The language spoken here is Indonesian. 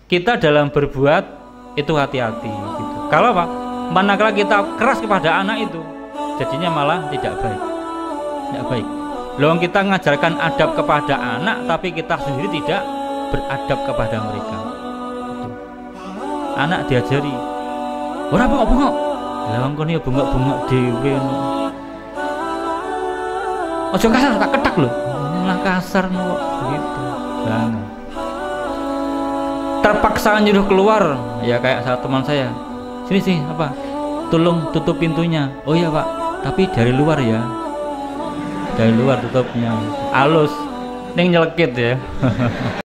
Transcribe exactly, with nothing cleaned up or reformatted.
kita dalam berbuat itu hati-hati gitu. Kalau apa? Manakala kita keras kepada anak itu, jadinya malah tidak baik. Tidak baik. Loh, kita mengajarkan adab kepada anak tapi kita sendiri tidak beradab kepada mereka. Gitu. Anak diajari, ora bengok-bengok. Lah wong kono ya bengok-bengok dhewe. Ojo kasar, tak ketak lho. Lah kasar kok gitu. Banget. Terpaksa nyuruh keluar, ya kayak saat teman saya. Sini sih, apa? Tolong tutup pintunya. Oh iya, Pak. Tapi dari luar ya. Dari luar tutupnya. Halus. Ning nyelekit ya.